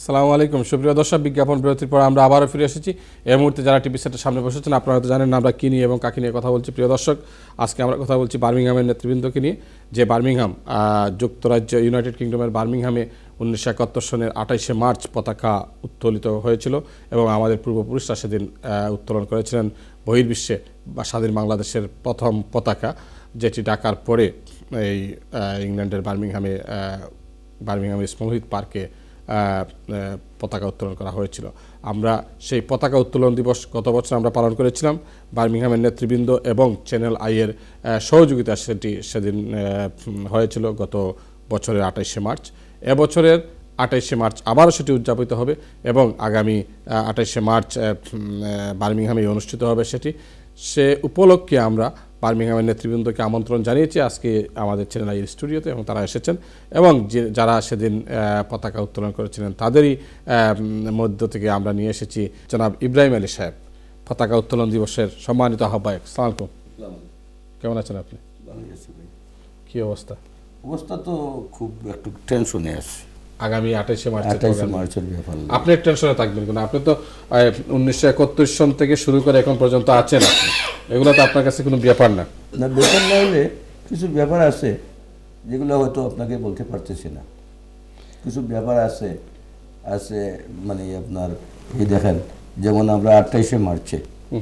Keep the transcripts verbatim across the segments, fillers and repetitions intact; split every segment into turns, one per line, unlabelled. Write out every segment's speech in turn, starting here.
আসসালামু আলাইকুম সুপ্রিয় দর্শক, বিজ্ঞাপন বিরতির পর আমরা আবারও ফিরে এসেছি। এই মুহূর্তে যারা টিভি সেটের সামনে বসেছেন, আপনারা হয়তো জানেন না আমরা কী নিয়ে এবং কাকে নিয়ে কথা বলছি। প্রিয় দর্শক, আজকে আমরা কথা বলছি বার্মিংহামের নেতৃবৃন্দকে নিয়ে, যে বার্মিংহাম যুক্তরাজ্য ইউনাইটেড কিংডমের বার্মিংহামে উনিশশো একাত্তর সনের আঠাইশে মার্চ পতাকা উত্তোলিত হয়েছিল এবং আমাদের পূর্বপুরুষরা সেদিন উত্তোলন করেছিলেন বহির্বিশ্বে বা স্বাধীন বাংলাদেশের প্রথম পতাকা, যেটি ঢাকার পরে এই ইংল্যান্ডের বার্মিংহামে বার্মিংহামের স্মৃতি পার্কে পতাকা উত্তোলন করা হয়েছিল। আমরা সেই পতাকা উত্তোলন দিবস গত বছর আমরা পালন করেছিলাম। বার্মিংহামের নেতৃবৃন্দ এবং চ্যানেল আইয়ের সহযোগিতা সেটি সেদিন হয়েছিল গত বছরের আঠাইশে মার্চ। এবছরের আঠাইশে মার্চ আবারও সেটি উদযাপিত হবে এবং আগামী আঠাইশে মার্চ বার্মিংহামে অনুষ্ঠিত হবে সেটি। সে উপলক্ষে আমরা বার্মিংহামের নেতৃবৃন্দকে আমন্ত্রণ জানিয়েছি আজকে আমাদের চ্যানেল আইয়ের স্টুডিওতে, এবং তারা এসেছেন এবং যে যারা সেদিন পতাকা উত্তোলন করেছিলেন তাদেরই মধ্য থেকে আমরা নিয়ে এসেছি জনাব ইব্রাহিম আলী সাহেব, পতাকা উত্তোলন দিবসের সম্মানিত আহ্বায়ক। আসসালামু আলাইকুম, কেমন আছেন আপনি? কি অবস্থা?
অবস্থা তো খুব একটু টেনশনে আছে।
আগামী আঠাইশে মার্চ
মার্চের ব্যাপার
আপনি টেনশনে থাকবেন কেন? আপনি তো উনিশশো একাত্তর সন থেকে শুরু করে এখন পর্যন্ত আছেন, আপনি এগুলো তো আপনার কাছে কোনো ব্যাপার না।
না, ব্যাপার না হলে কিছু ব্যাপার আছে যেগুলো হয়তো আপনাকে বলতে পারতেছি না। কিছু ব্যাপার আছে আছে মানে আপনার এই দেখেন, যেমন আমরা আঠাইশে মার্চে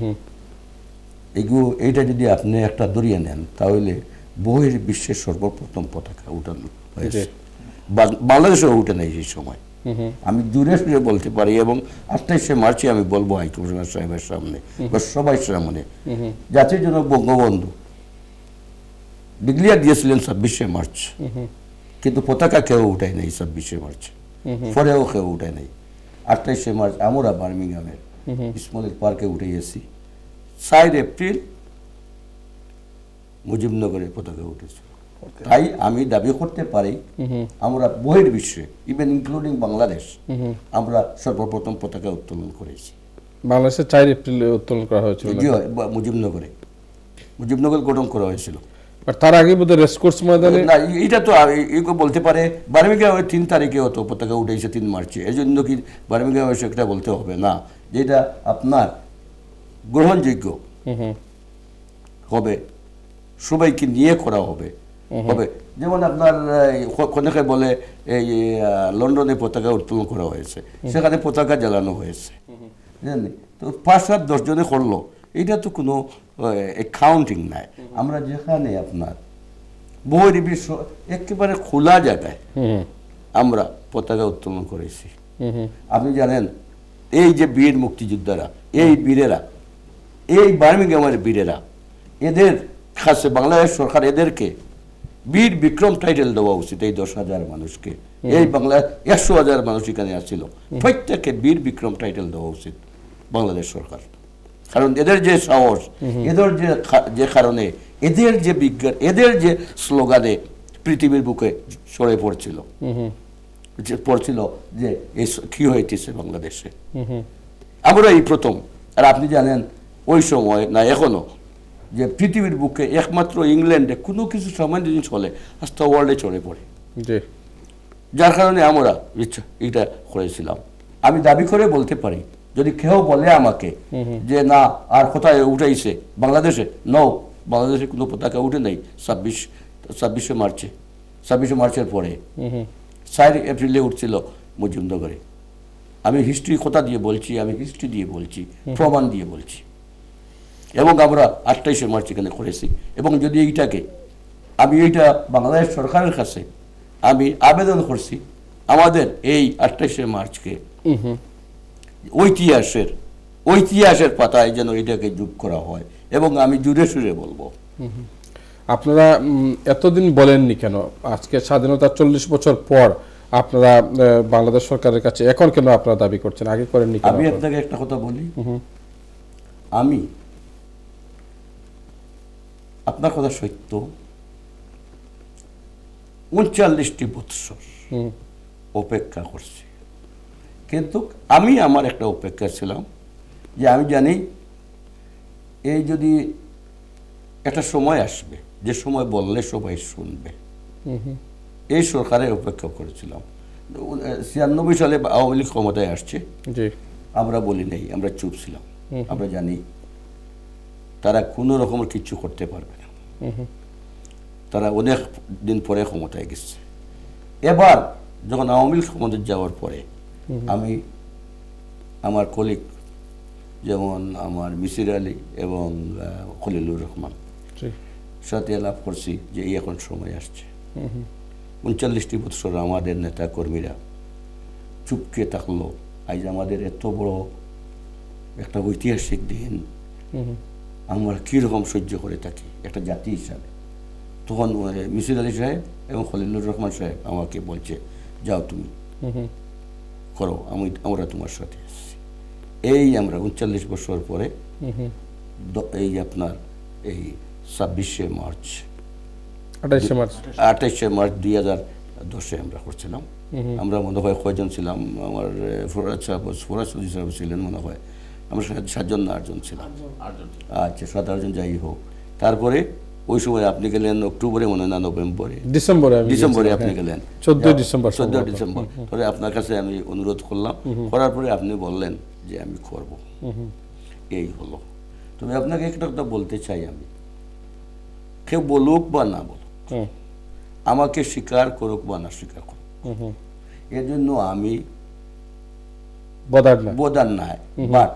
এগুলো এইটা যদি আপনি একটা দরিয়ে নেন তাহলে বহির বিশ্বের সর্বপ্রথম পতাকা উঠানো হয়েছে। বাংলাদেশেও উঠে নেই সেই সময়, আমি দূরে সুরে বলতে পারি। এবং আঠাইশে মার্চে আমি বলবো হাইকমিশনার সাহেবের সামনে বা সবাই সামনে, জাতির জন্য বঙ্গবন্ধু ডিক্লিয়ার দিয়েছিলেন ছাব্বিশে মার্চ, কিন্তু পতাকা কেউ উঠায় নাই ছাব্বিশে মার্চ, পরেও কেউ উঠায় নাই। আঠাইশে মার্চ আমরা বার্মিংহামের স্মৃতি পার্কে উঠে গেছি। চার এপ্রিল মুজিবনগরে পতাকা উঠেছে। তাই আমি দাবি করতে পারি আমরা বহির বিশ্বে, ইভেন ইনক্লুডিং বাংলাদেশ, আমরা সর্বপ্রথম পতাকা উত্তোলন করেছি।
বাংলাদেশে চার এপ্রিল উত্তোলন করা হয়েছিল
মুজিবনগরে, মুজিবনগর গঠন করা হয়েছিল।
তার আগে বোধহয় রেসকোর্স ময়দানে, না
এটা তো বলতে পারে বার্মিংহামে তিন তারিখে হতো পতাকা উঠেছে তিন মার্চে, এই জন্য কি বার্মিংহামে সেটা বলতে হবে না, যেটা আপনার গ্রহণযোগ্য হবে, সবাইকে নিয়ে করা হবে হবে যেমন আপনার অনেকে বলে এই লন্ডনে পতাকা উত্তোলন করা হয়েছে, সেখানে পতাকা জ্বালানো হয়েছে, জানেন তো পাঁচ সাত দশ জনে করলো, এটা তো কোনো কাউন্টিং নাই। আমরা যেখানে আপনার বহির বিশ্ব একেবারে খোলা জায়গায় আমরা পতাকা উত্তোলন করেছি। আপনি জানেন এই যে বীর মুক্তিযোদ্ধারা, এই বীরেরা, এই বার্মিংহামের বীরেরা, এদের কাছে বাংলাদেশ সরকার এদেরকে বীর বিক্রম টাইটেল দেওয়া উচিত। এই দশ হাজার মানুষকে, এই বাংলা একশো হাজার মানুষ এখানে আসছিল, প্রত্যেককে বীর বিক্রম টাইটেল দেওয়া উচিত বাংলাদেশ সরকার। কারণ এদের যে সাহস, এদের যে যে কারণে এদের যে বিজ্ঞান, এদের যে স্লোগানে পৃথিবীর বুকে সরে পড়ছিল পড়ছিল যে এই কি হয়েছে বাংলাদেশে, আমরা এই প্রথম। আর আপনি জানেন ওই সময় না এখনো যে পৃথিবীর বুকে একমাত্র ইংল্যান্ডে কোনো কিছু সময় যদি চলে আস্তে ওয়ার্ল্ডে চলে পড়ে, যার কারণে আমরা ইচ্ছা এটা করেছিলাম। আমি দাবি করে বলতে পারি, যদি কেউ বলে আমাকে যে না আর কোথায় উঠাইছে বাংলাদেশে, নও, বাংলাদেশে কোনো পতাকা উঠে নেই ছাব্বিশ ছাব্বিশে মার্চে ছাব্বিশে মার্চের পরে চার এপ্রিলে উঠছিল মুজিবনগরে। আমি হিস্ট্রি কথা দিয়ে বলছি, আমি হিস্ট্রি দিয়ে বলছি, প্রমাণ দিয়ে বলছি। এবং আমরা আঠাইশে মার্চ এখানে করেছি। এবং যদি এইটাকে আমি এইটা বাংলাদেশ সরকারের কাছে আমি আবেদন করছি, আমাদের এই আঠাইশে মার্চকে ঐতিহাসের ঐতিহাসের পাতায় যেন এটাকে যোগ করা হয়। এবং আমি জুড়ে সুরে বলবো,
আপনারা এতদিন বলেননি কেন? আজকে স্বাধীনতার চল্লিশ বছর পর আপনারা বাংলাদেশ সরকারের কাছে এখন কেন আপনারা দাবি করছেন, আগে করেননি?
আমি আপনাকে একটা কথা বলি, আমি আপনার কথা সত্য, উনচল্লিশটি বৎসর অপেক্ষা করছি, কিন্তু আমি আমার একটা অপেক্ষা ছিলাম যে আমি জানি এই যদি একটা সময় আসবে যে সময় বললে সবাই শুনবে, এই সরকারের অপেক্ষা করেছিলাম ছিয়ানব্বই সালে আওয়ামী লীগ ক্ষমতায় আসছে,
জি
আমরা বলি নাই, আমরা চুপ ছিলাম। আমরা জানি তারা কোনো রকমের কিচ্ছু করতে পারবে না, তারা অনেক দিন পরে ক্ষমতায় গেছে। এবার যখন আওয়ামী লীগ ক্ষমতায় যাওয়ার পরে আমি আমার কলিগ যেমন আমার মিসির আলী এবং খলিলুর রহমান সাথে লাভ করছি যে এই এখন সময় আসছে। উনচল্লিশটি বছর আমাদের নেতা কর্মীরা চুপকে থাকলো, আজ আমাদের এত বড় একটা ঐতিহাসিক দিন আমরা কীরকম সহ্য করে থাকি একটা জাতি হিসাবে। তখন মিসির আলী সাহেব এবং খলিলুর রহমান সাহেব আমাকে বলছে, যাও তুমি করো, আমি আমরা তোমার সাথে এসেছি। এই আমরা উনচল্লিশ বছর পরে এই আপনার এই ছাব্বিশে মার্চ
আঠাইশে মার্চ
আঠাইশে মার্চ দুই হাজার দশে আমরা করছিলাম। আমরা মনে হয় কয়জন ছিলাম, আমার ফরাজ সাহেব ফরাজ সাহেব ছিলেন মনে হয়, আমরা সাতজন না আটজন ছিলাম। আচ্ছা সাত আটজন যাই হোক। তারপরে ওই সময় আপনি গেলেন অক্টোবরে মনে হয় না নভেম্বরে,
ডিসেম্বরে
ডিসেম্বরে আপনি গেলেন,
চোদ্দই ডিসেম্বর
চোদ্দই ডিসেম্বর। পরে আপনার কাছে আমি অনুরোধ করলাম, করার পরে আপনি বললেন যে আমি করব, এই হলো। তবে আপনাকে একটা কথা বলতে চাই, আমি কেউ বলুক বা না বলুক, আমাকে স্বীকার করুক বা না স্বীকার করুক, এর জন্য আমি বদার নাই। বাট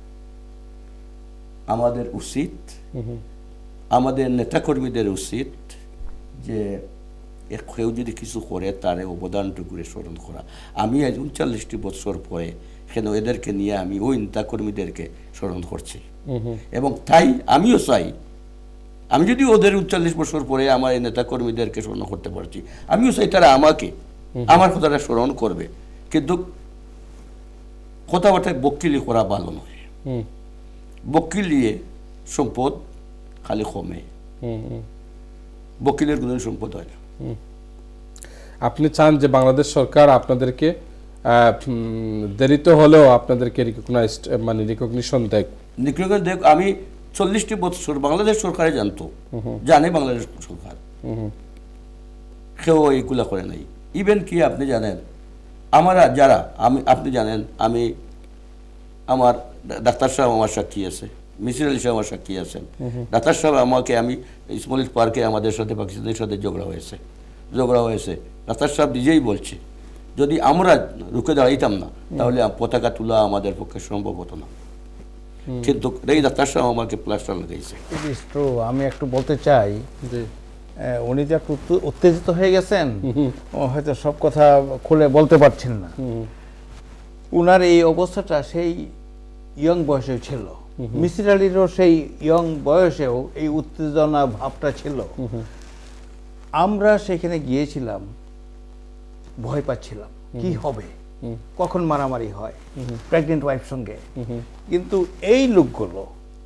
আমাদের উচিত, আমাদের নেতাকর্মীদের উচিত যে কেউ যদি কিছু করে তার অবদানটুকু স্মরণ করা। আমি আজ উনচল্লিশটি বছর পরে কেন এদেরকে নিয়ে আমি ওই নেতাকর্মীদেরকে স্মরণ করছি, এবং তাই আমিও চাই, আমি যদি ওদের উনচল্লিশ বছর পরে আমার এই নেতাকর্মীদেরকে স্মরণ করতে পারছি, আমিও চাই তারা আমাকে আমার কথাটা স্মরণ করবে। কিন্তু কথাবার্তায় বকিলি করা ভালো নয়, বকিলিয়ে সম্পদ খালি কমে, বকিলের কোনো সম্পদ হয় না।
আপনি চান যে বাংলাদেশ সরকার আপনাদেরকে দেরিতে হলেও আপনাদেরকে রিকগনাইজড মানে রিকগনিশন দেখ
দেখ আমি চল্লিশটি বছর বাংলাদেশ সরকারে জানতো, জানে বাংলাদেশ সরকার, কেউ এইগুলা করে নাই। ইভেন কি আপনি জানেন, আমরা যারা আমি আপনি জানেন আমি আমার ডাক্তার সাহেব আমার সাক্ষী আছে, মিসির আলী সাহেব আমার সাক্ষী আছেন। ডাক্তার সাহেব আমাকে, আমি স্মলিত পার্কে আমাদের সাথে পাকিস্তানের সাথে ঝগড়া হয়েছে ঝগড়া হয়েছে ডাক্তার সাহেব নিজেই বলছে যদি আমরা রুখে দাঁড়াইতাম না তাহলে পতাকা তোলা আমাদের পক্ষে সম্ভব হতো না, কিন্তু এই ডাক্তার সাহেব আমাকে প্লাস্টার লাগাইছে।
আমি একটু বলতে চাই, উনি যে একটু উত্তেজিত হয়ে গেছেন, হয়তো সব কথা খুলে বলতে পারছেন না। উনার এই অবস্থাটা সেই ইয়ং বয়সেও ছিল, মিসির আলীরও সেই ইয়ং বয়সেও এই উত্তেজনা ভাবটা ছিল। আমরা সেখানে গিয়েছিলাম, ভয় পাচ্ছিলাম কি হবে, কখন মারামারি হয় প্রেগনেন্ট ওয়াইফ সঙ্গে। কিন্তু এই লোকগুলো,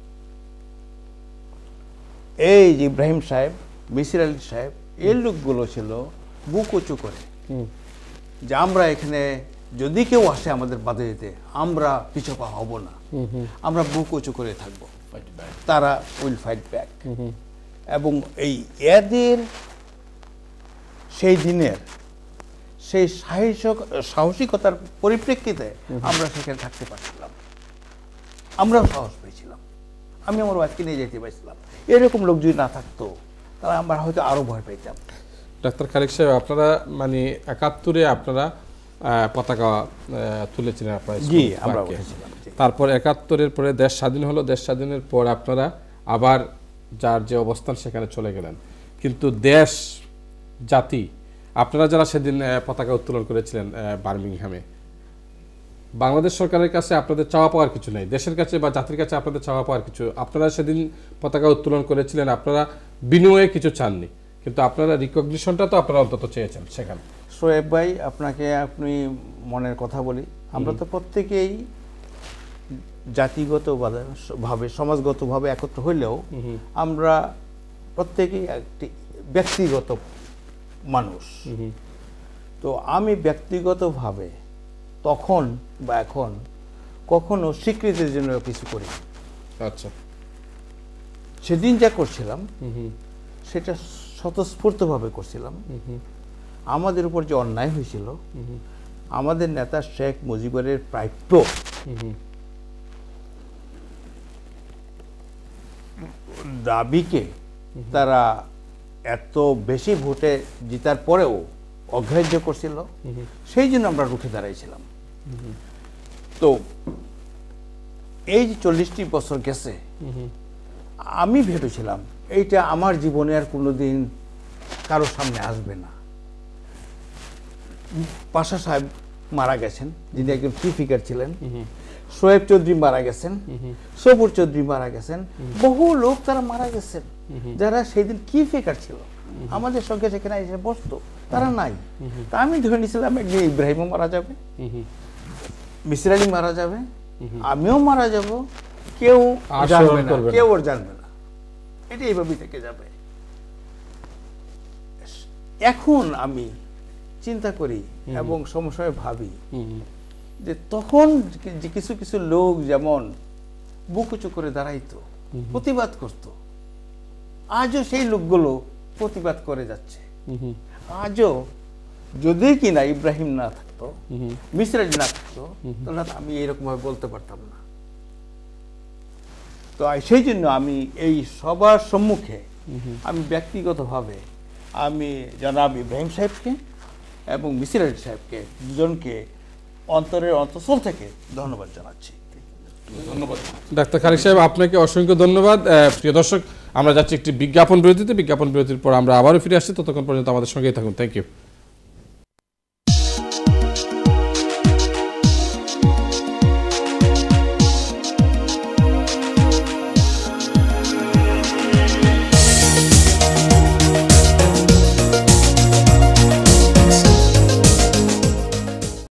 এই যে ইব্রাহিম সাহেব, মিসির আলী সাহেব, এই লোকগুলো ছিল বুক উঁচু করে যে আমরা এখানে যদি কেউ আসে আমাদের বাধা দিতে আমরা পিছপা হব না, আমরা বুক উঁচু করে থাকবো, তারা উইল ফাইট ব্যাক। এবং এই এদের সেই দিনের সেই সাহসিকতার পরিপ্রেক্ষিতে আমরা সেখানে থাকতে পারছিলাম, আমরাও সাহস পেয়েছিলাম, আমি আমার ওয়াইফকে নিয়ে যেতে পারছিলাম। এরকম লোক যদি না থাকতো তাহলে আমরা হয়তো আরো ভয় পেতাম।
ডাক্তার খালেক সাহেব, আপনারা মানে একাত্তরে আপনারা পতাকা তুলেছিলেন আপনারা,
জি আমরা উঠেছিলাম।
তারপর একাত্তরের পরে দেশ স্বাধীন হলো, দেশ স্বাধীনের পর আপনারা আবার যার যে অবস্থান সেখানে চলে গেলেন। কিন্তু দেশ জাতি, আপনারা যারা সেদিন পতাকা উত্তোলন করেছিলেন বার্মিংহামে, বাংলাদেশ সরকারের কাছে আপনাদের চাওয়া পাওয়ার কিছু নেই, দেশের কাছে বা জাতির কাছে আপনাদের চাওয়া পাওয়ার কিছু, আপনারা সেদিন পতাকা উত্তোলন করেছিলেন, আপনারা বিনিময়ে কিছু চাননি, কিন্তু আপনারা রিকগনিশনটা তো আপনারা অন্তত চেয়েছেন সেখানে।
শোয়েব ভাই, আপনাকে আপনি মনের কথা বলি, আমরা তো প্রত্যেকেই জাতিগতভাবে সমাজগতভাবে একত্র হইলেও আমরা প্রত্যেকেই একটি ব্যক্তিগত মানুষ। তো আমি ব্যক্তিগতভাবে তখন বা এখন কখনো স্বীকৃতির জন্য কিছু করি।
আচ্ছা,
সেদিন যা করছিলাম সেটা স্বতঃস্ফূর্তভাবে করছিলাম। আমাদের উপর যে অন্যায় হয়েছিল আমাদের নেতা শেখ মুজিবুরের প্রাপ্য দাবিকে তারা এত বেশি ভোটে জিতার পরেও অগ্রাহ্য করছিল, সেই জন্য আমরা রুখে দাঁড়াইছিলাম। তো এই যে চল্লিশটি বছর গেছে, আমি ভেবেছিলাম এইটা আমার জীবনে আর কোনোদিন কারোর সামনে আসবে না। পাশা সাহেব মারা গেছেন, যিনি একজন কি ফিগার ছিলেন, শোয়েব চৌধুরী মারা গেছেন, সবুর চৌধুরী মারা গেছেন, বহু লোক তারা মারা গেছেন যারা সেই দিন কি ফিগার ছিল, আমাদের সঙ্গে সেখানে এসে বসতো, তারা নাই। তা আমি ধরে নিয়েছিলাম একদিন ইব্রাহিমও মারা যাবে, মিসির আলী মারা যাবে, আমিও মারা যাব, কেউ জানবে না, কেউ ওর জানবে না, এটা এইভাবেই থেকে যাবে। এখন আমি চিন্তা করি এবং সমস্যায় ভাবি যে তখন যে কিছু কিছু লোক যেমন বুক উঁচু করে দাঁড়াইতো, প্রতিবাদ করত, আজও সেই লোকগুলো প্রতিবাদ করে যাচ্ছে। আজও যদি কিনা ইব্রাহিম না থাকতো, মিসির আলী না থাকতো, তাহলে আমি এইরকম ভাবে বলতে পারতাম না। তো সেই জন্য আমি এই সবার সম্মুখে আমি ব্যক্তিগতভাবে আমি জনাব ইব্রাহিম সাহেবকে এবং মিসির আলী সাহেবকে দুজনকে অন্তরের অন্তঃস্থল থেকে ধন্যবাদ জানাচ্ছি।
ধন্যবাদ ডাক্তার খালিক সাহেব, আপনাকে অসংখ্য ধন্যবাদ। প্রিয় দর্শক, আমরা যাচ্ছি একটি বিজ্ঞাপন বিরতিতে। বিজ্ঞাপন বিরতির পর আমরা আবারও ফিরে আসছি, ততক্ষণ পর্যন্ত আমাদের সঙ্গেই থাকুন। Thank you.